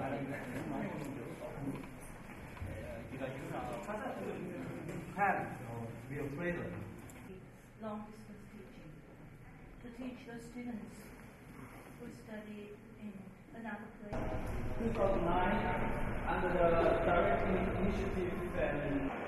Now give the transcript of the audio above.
real trailer. Long distance teaching to teach those students who study in another place. 2009, under the direct initiative and